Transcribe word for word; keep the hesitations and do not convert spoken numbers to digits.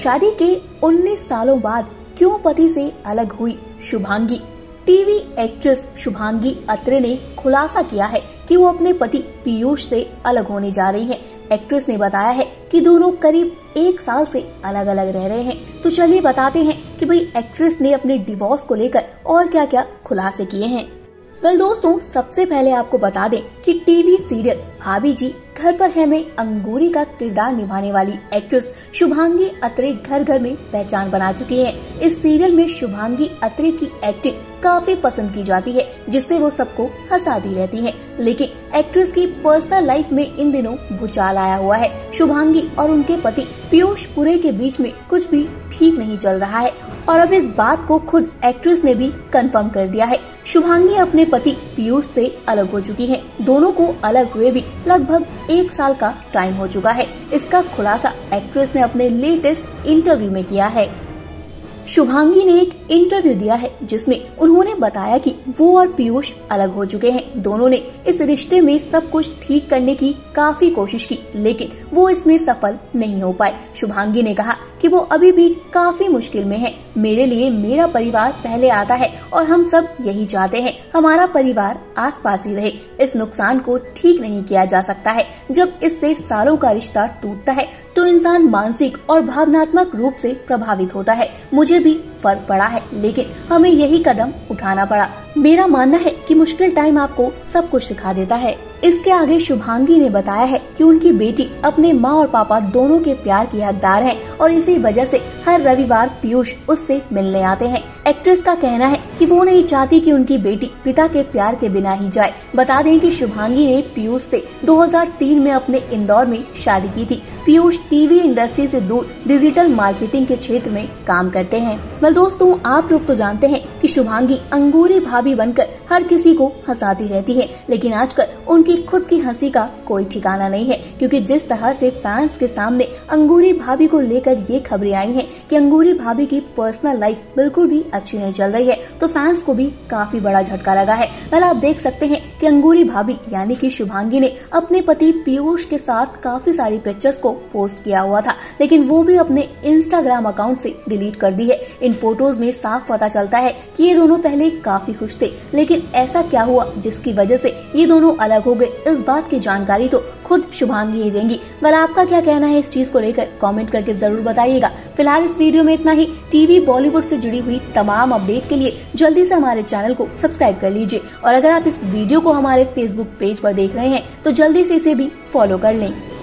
शादी के उन्नीस सालों बाद क्यों पति से अलग हुई शुभांगी। टीवी एक्ट्रेस शुभांगी अत्रे ने खुलासा किया है कि वो अपने पति पीयूष से अलग होने जा रही हैं। एक्ट्रेस ने बताया है कि दोनों करीब एक साल से अलग अलग रह रहे हैं। तो चलिए बताते हैं कि भाई एक्ट्रेस ने अपने डिवोर्स को लेकर और क्या क्या खुलासे किए हैं। वेल दोस्तों, सबसे पहले आपको बता दें कि टीवी सीरियल भाभी जी घर पर है में अंगूरी का किरदार निभाने वाली एक्ट्रेस शुभांगी अत्रे घर घर में पहचान बना चुकी है। इस सीरियल में शुभांगी अत्रे की एक्टिंग काफी पसंद की जाती है, जिससे वो सबको हंसाती रहती हैं। लेकिन एक्ट्रेस की पर्सनल लाइफ में इन दिनों भूचाल आया हुआ है। शुभांगी और उनके पति पीयूष पुरे के बीच में कुछ भी ठीक नहीं चल रहा है और अब इस बात को खुद एक्ट्रेस ने भी कंफर्म कर दिया है। शुभांगी अपने पति पीयूष से अलग हो चुकी हैं। दोनों को अलग हुए भी लगभग एक साल का टाइम हो चुका है। इसका खुलासा एक्ट्रेस ने अपने लेटेस्ट इंटरव्यू में किया है। शुभांगी ने एक इंटरव्यू दिया है जिसमें उन्होंने बताया कि वो और पीयूष अलग हो चुके हैं। दोनों ने इस रिश्ते में सब कुछ ठीक करने की काफी कोशिश की, लेकिन वो इसमें सफल नहीं हो पाए। शुभांगी ने कहा कि वो अभी भी काफी मुश्किल में है। मेरे लिए मेरा परिवार पहले आता है और हम सब यही चाहते हैं, हमारा परिवार आसपास ही रहे। इस नुकसान को ठीक नहीं किया जा सकता है। जब इससे सालों का रिश्ता टूटता है तो इंसान मानसिक और भावनात्मक रूप से प्रभावित होता है। मुझे भी फर्क पड़ा है, लेकिन हमें यही कदम उठाना पड़ा। मेरा मानना है कि मुश्किल टाइम आपको सब कुछ सिखा देता है। इसके आगे शुभांगी ने बताया है कि उनकी बेटी अपने माँ और पापा दोनों के प्यार की हकदार है और इसी वजह से हर रविवार पीयूष उससे मिलने आते हैं। एक्ट्रेस का कहना है कि वो नहीं चाहती कि उनकी बेटी पिता के प्यार के बिना ही जाए। बता दें कि शुभांगी ने पीयूष से दो हज़ार तीन में अपने इंदौर में शादी की थी। पीयूष टीवी इंडस्ट्री से दूर डिजिटल मार्केटिंग के क्षेत्र में काम करते हैं। वेल दोस्तों, आप लोग तो जानते हैं कि शुभांगी अंगूरी भाभी बनकर हर किसी को हंसाती रहती है, लेकिन आजकल उनकी खुद की हंसी का कोई ठिकाना नहीं है, क्योंकि जिस तरह से फैंस के सामने अंगूरी भाभी को लेकर ये खबरें आई हैं कि अंगूरी भाभी की पर्सनल लाइफ बिल्कुल भी अच्छी नहीं चल रही है, तो फैंस को भी काफी बड़ा झटका लगा है। वेल आप देख सकते हैं कि अंगूरी भाभी यानी कि शुभांगी ने अपने पति पीयूष के साथ काफी सारी पिक्चर्स को पोस्ट किया हुआ था, लेकिन वो भी अपने इंस्टाग्राम अकाउंट से डिलीट कर दी है। इन फोटोज में साफ पता चलता है कि ये दोनों पहले काफी खुश थे, लेकिन ऐसा क्या हुआ जिसकी वजह से ये दोनों अलग हो गए, इस बात की जानकारी तो खुद शुभांगी ही देंगी। पर आपका क्या कहना है इस चीज को लेकर, कमेंट करके जरूर बताइएगा। फिलहाल इस वीडियो में इतना ही। टीवी बॉलीवुड से जुड़ी हुई तमाम अपडेट के लिए जल्दी से हमारे चैनल को सब्सक्राइब कर लीजिए और अगर आप इस वीडियो को हमारे फेसबुक पेज पर देख रहे हैं तो जल्दी से इसे भी फॉलो कर लें।